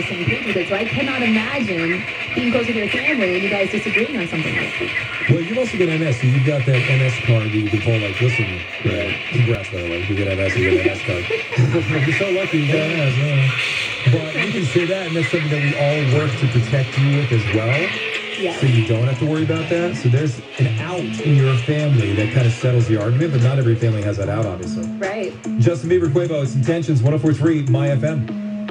the same page with it. So I cannot imagine being close with your family and you guys disagreeing on something like that. Well, you've also got MS, so you've got that MS card that you can pull, like, listen, congrats, by the way, you get MS, you get an MS card. You're so lucky you got MS, But you can say that, and that's something that we all work to protect you with as well. Yeah. So you don't have to worry about that. So there's an out in your family that kind of settles the argument, but not every family has that out, obviously. Right. Justin Bieber, Quavo, it's Intentions, 104.3, My FM.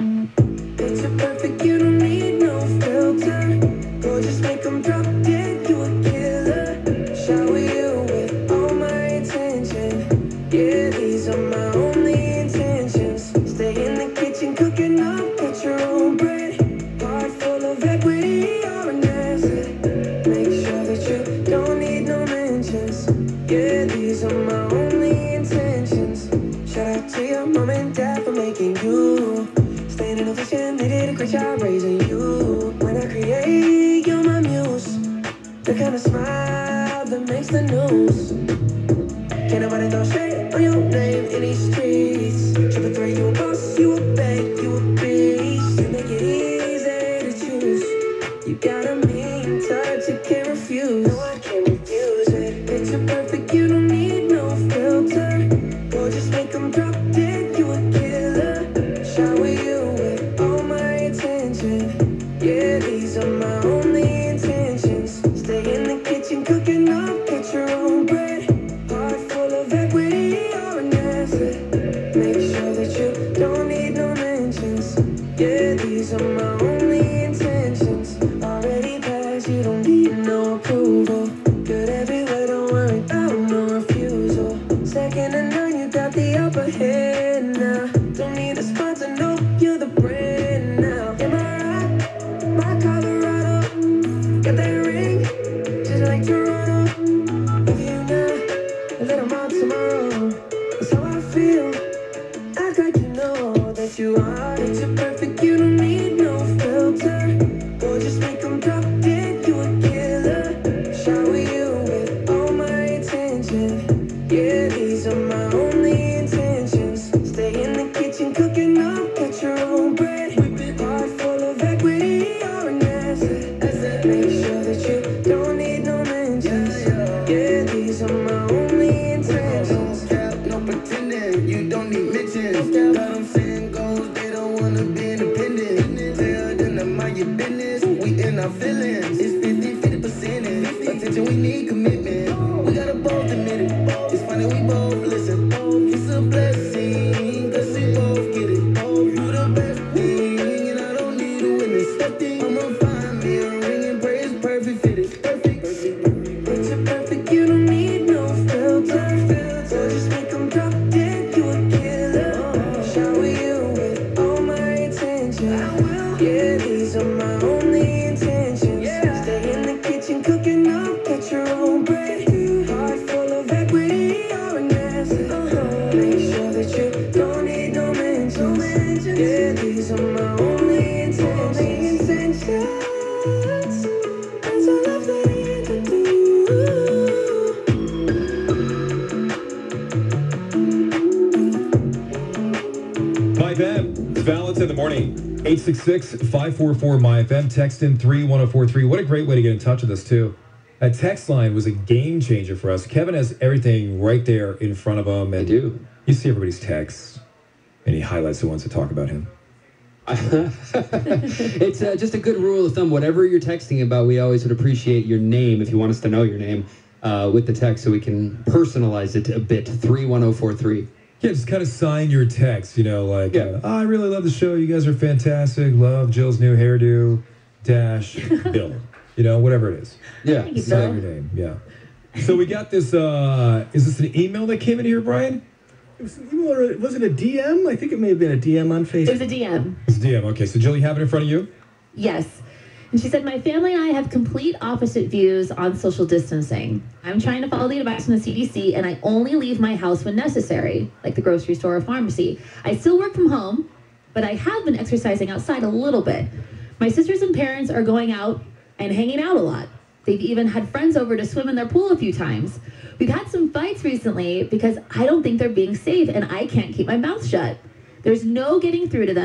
Picture perfect, you don't need no filter. Go just make them drop dead, you a killer. Shower you with all my attention. Yeah, these are my only intentions. Stay in the kitchen cooking up, get your own bread. Heart full of equity, you're an asset. Make sure that you don't need no mentions. Yeah, these are my only intentions. Shout out to your mom and dad for making you. Staying in ovation, they did a great job raising you. When I create, you're my muse. The kind of smile that makes the news. Can't nobody throw shade on your name in these streets. Triple threat, you a boss, you a bank, you a beast. You make it easy to choose. You got a mean touch, you can't refuse. No, I can't refuse it. Picture perfect, you don't need no filter. Go just make them drop dead, you a killer. Shower you with all my attention. Yeah, these are my only intentions. Stay in the kitchen cooking up, get your own bread. Heart full of equity, you're an asset. Make sure that you don't need no mentions. Yeah, these are my only intentions. Already passed, you don't need no approval. Good everywhere, don't worry about no refusal. Second to none, you got the upper hand now. Don't need a sponsor, no, you're the brand now. Am I right? My Colorado, got that ring, just like Toronto. If you not, let them out tomorrow. That's how I feel. Act like you know that you are. Picture perfect, you don't need no filter. Or just make them drop dead, you a killer. Shower you with all my attention. Yeah, these are my only intentions. Stay in the kitchen cooking up, get your own bread. Heart full of equity, you're an asset. Make sure that you don't need no mentions. Yeah, these are my only intentions. No pretending, you don't need mentions. Got them saying goals, they don't wanna be independent. Tell them to mind your business, we in our feelings. It's 50% attention, we need commitment. We gotta both admit it. It's funny we both listen. It's a blessing, cause we both get it. You the best thing, and I don't need a witness. I'ma find me a ring and pray it's perfect fitted. Perfect. Picture perfect, you don't need no filter. So just make them drop dead, you a killer. Shower you with all my attention. Yeah, these are my only intentions. Stay in the kitchen cooking up, get your own bread. Heart full of equity, you're an asset. Make sure that you don't need no mentions. Yeah, these are my only intentions. That's all I've learned to do. My FM, it's Valentine's in the morning. 866-544-MyFM. Text in 31043. What a great way to get in touch with us, too. That text line was a game changer for us. Kevin has everything right there in front of him. And I do. You see everybody's texts, and he highlights the ones that talk about him. It's just a good rule of thumb. Whatever you're texting about, we always would appreciate your name if you want us to know your name with the text so we can personalize it a bit. 31043. Yeah, just kind of sign your text, you know, like, oh, I really love the show. You guys are fantastic. Love Jill's new hairdo. Dash Bill. You know, whatever it is. Yeah. Sign your name. Yeah. So we got this. Is this an email that came in here, Brian? It was an email, or was it a DM? I think it may have been a DM on Facebook. It was a DM. It's a DM. Okay, so Jill, you have it in front of you? Yes. And she said, my family and I have complete opposite views on social distancing. I'm trying to follow the advice from the CDC, and I only leave my house when necessary, like the grocery store or pharmacy. I still work from home, but I have been exercising outside a little bit. My sisters and parents are going out and hanging out a lot. They've even had friends over to swim in their pool a few times. We've had some fights recently because I don't think they're being safe, and I can't keep my mouth shut. There's no getting through to them,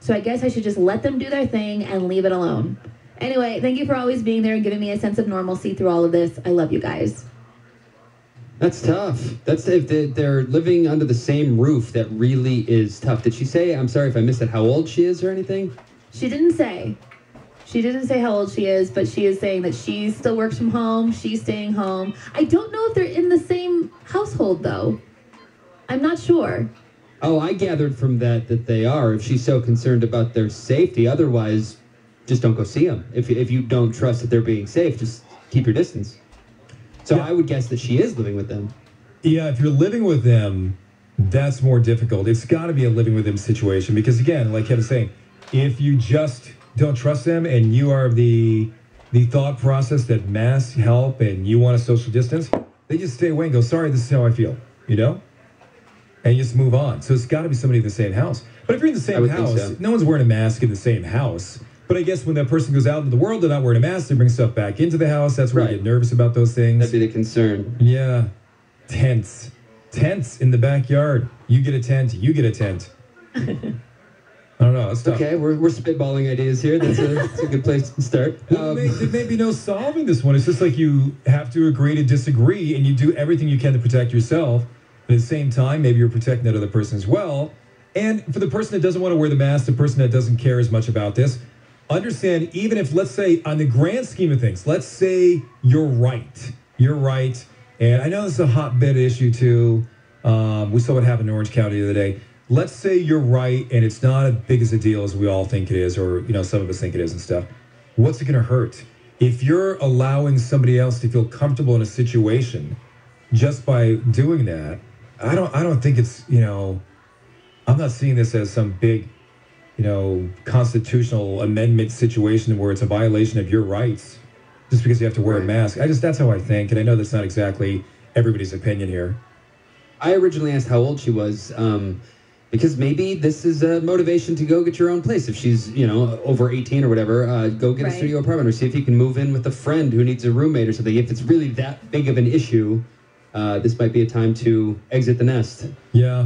So I guess I should just let them do their thing and leave it alone. Anyway, thank you for always being there and giving me a sense of normalcy through all of this. I love you guys. That's tough. That's if they're living under the same roof. That really is tough. Did she say, I'm sorry if I missed it, how old she is or anything? She didn't say. She didn't say how old she is, but she is saying that she still works from home. She's staying home. I don't know if they're in the same household, though. I'm not sure. Oh, I gathered from that they are, if she's so concerned about their safety. Otherwise, just don't go see them. If you don't trust that they're being safe, just keep your distance. So I would guess that she is living with them. Yeah, if you're living with them, that's more difficult. It's got to be a living with them situation because, again, like Kevin's saying, if you just don't trust them and you are the thought process that masks help and you want a social distance, they just stay away and go, sorry, this is how I feel, you know? And you just move on. So it's got to be somebody in the same house. But if you're in the same house, so. No one's wearing a mask in the same house. But I guess when that person goes out into the world, they're not wearing a mask, they bring stuff back into the house. That's where you get nervous about those things. That'd be the concern. Yeah. Tents. Tents in the backyard. You get a tent, you get a tent. I don't know. It's tough. Okay, we're spitballing ideas here. That's a good place to start. Well, there may be no solving this one. It's just like you have to agree to disagree, and you do everything you can to protect yourself. But at the same time, maybe you're protecting that other person as well. And for the person that doesn't want to wear the mask, the person that doesn't care as much about this, understand, even if, let's say, on the grand scheme of things, let's say you're right. You're right. And I know this is a hotbed issue, too. We saw what happened in Orange County the other day. Let's say you're right, and it's not as big as a deal as we all think it is, or, some of us think it is and stuff. What's it going to hurt? If you're allowing somebody else to feel comfortable in a situation just by doing that, I don't think it's, I'm not seeing this as some big, constitutional amendment situation where it's a violation of your rights just because you have to wear a mask. That's how I think, and I know that's not exactly everybody's opinion here. I originally asked how old she was, because maybe this is a motivation to go get your own place. If she's, over 18 or whatever, go get a studio apartment or see if you can move in with a friend who needs a roommate or something. If it's really that big of an issue, this might be a time to exit the nest. Yeah.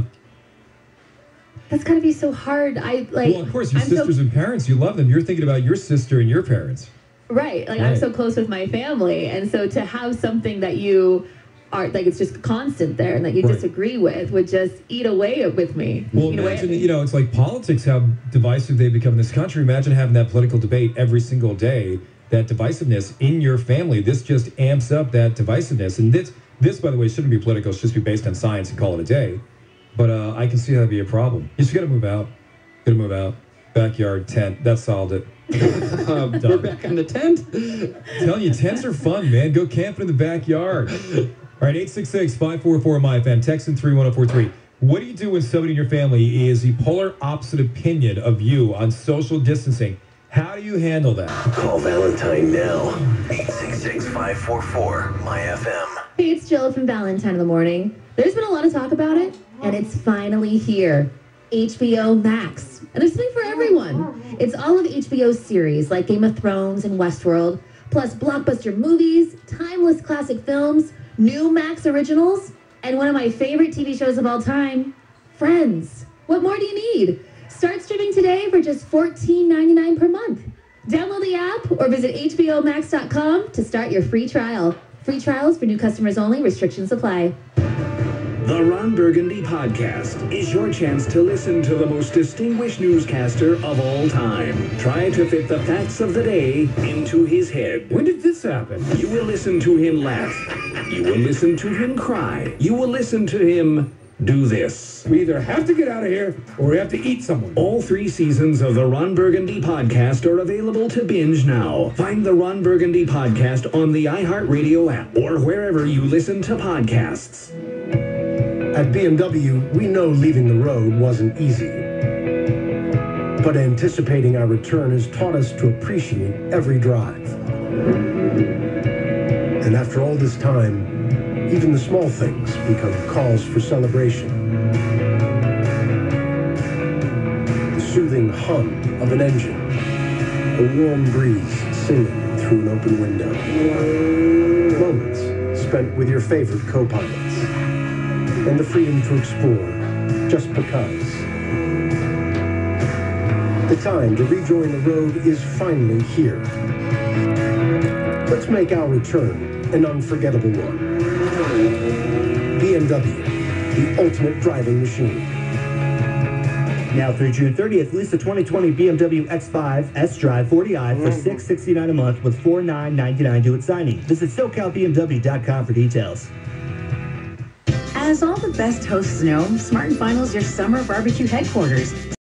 That's gotta be so hard. Well, of course, your sisters and parents, you love them. You're thinking about your sister and your parents. Right. I'm so close with my family. And so to have something that you are, it's just constant there and that you disagree with would just eat away with me. Well, imagine, it's like politics, how divisive they've become in this country. Imagine having that political debate every single day, that divisiveness in your family. This just amps up that divisiveness. And this, by the way, shouldn't be political. It should just be based on science and call it a day. But I can see how that'd be a problem. You just got to move out. Got to move out. Backyard, tent. That solved it. We're back on the tent. I'm telling you, tents are fun, man. Go camping in the backyard. All right, 866-544-MyFM. Text in 31043. What do you do when somebody in your family is the polar opposite opinion of you on social distancing? How do you handle that? Call Valentine now. 866-544-MyFM. Hey, it's Jill from Valentine in the Morning. There's been a lot of talk about it, and it's finally here. HBO Max. And there's something for everyone. It's all of HBO's series, like Game of Thrones and Westworld, plus blockbuster movies, timeless classic films, new Max originals, and one of my favorite TV shows of all time, Friends. What more do you need? Start streaming today for just $14.99 per month. Download the app or visit hbomax.com to start your free trial. Free trials for new customers only. Restrictions apply. The Ron Burgundy Podcast is your chance to listen to the most distinguished newscaster of all time. Try to fit the facts of the day into his head. When did this happen? You will listen to him laugh. You will listen to him cry. You will listen to him do this. We either have to get out of here or we have to eat someone. All 3 seasons of the Ron Burgundy Podcast are available to binge now. Find the Ron Burgundy Podcast on the iHeartRadio app or wherever you listen to podcasts. At BMW, we know leaving the road wasn't easy. But anticipating our return has taught us to appreciate every drive. And after all this time, even the small things become calls for celebration. The soothing hum of an engine, a warm breeze singing through an open window. Moments spent with your favorite co-pilots. And the freedom to explore just because. The time to rejoin the road is finally here. Let's make our return an unforgettable one. BMW, the ultimate driving machine. Now through June 30th, lease the 2020 BMW X5 S-Drive 40i for $669 a month with $4,999 due at signing. Visit SoCalBMW.com for details. As all the best hosts know, Smart & Final's your summer barbecue headquarters.